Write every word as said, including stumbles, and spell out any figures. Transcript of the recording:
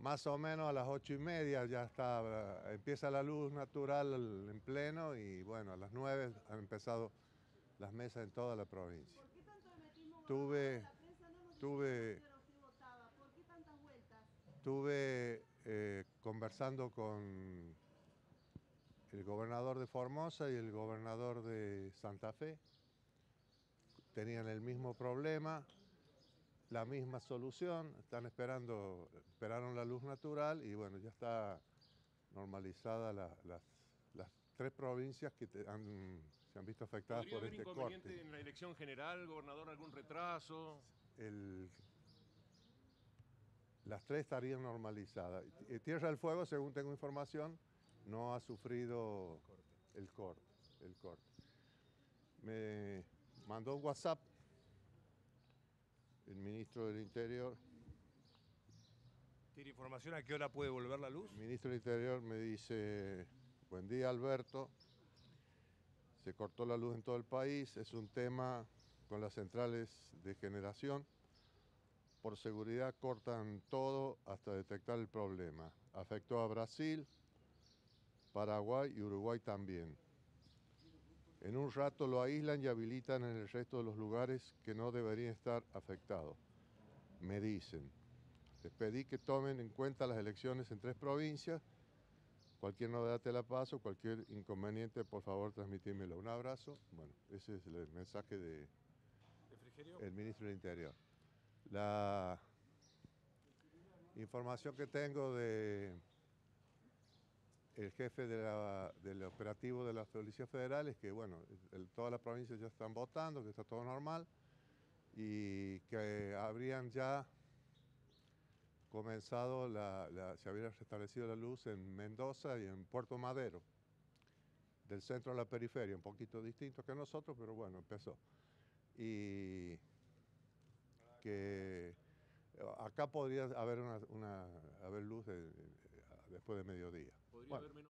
Más o menos a las ocho y media ya está, empieza la luz natural en pleno y bueno, a las nueve han empezado las mesas en toda la provincia. ¿Por qué tanto hermetismo? Tuve, La prensa no nos decía tuve, que usted votaba. ¿Por qué tantas vueltas? tuve eh, conversando con el gobernador de Formosa y el gobernador de Santa Fe. Tenían el mismo problema, la misma solución, están esperando, esperaron la luz natural y bueno, ya está normalizada la, las, las tres provincias que te han, se han visto afectadas ¿Podría por haber este inconveniente corte. en la elección general, gobernador, algún retraso? El, las tres estarían normalizadas. Tierra del Fuego, según tengo información, no ha sufrido el corte. El corte. Me mandó un WhatsApp el ministro del Interior. ¿Tiene información a qué hora puede volver la luz? El ministro del Interior me dice, buen día Alberto, se cortó la luz en todo el país, es un tema con las centrales de generación, por seguridad cortan todo hasta detectar el problema. Afectó a Brasil, Paraguay y Uruguay también. En un rato lo aíslan y habilitan en el resto de los lugares que no deberían estar afectados. Me dicen, les pedí que tomen en cuenta las elecciones en tres provincias. Cualquier novedad te la paso, cualquier inconveniente, por favor, transmitímelo. Un abrazo. Bueno, ese es el mensaje del de ministro del Interior. La información que tengo de el jefe de la, del operativo de la Policía Federal es que, bueno, el, todas las provincias ya están votando, que está todo normal y que habrían ya comenzado, la, la, se habría restablecido la luz en Mendoza y en Puerto Madero, del centro a la periferia, un poquito distinto que nosotros, pero bueno, empezó. Y que acá podría haber, una, una haber luz de, de, después de mediodía. ¿Podría Bueno. haber menos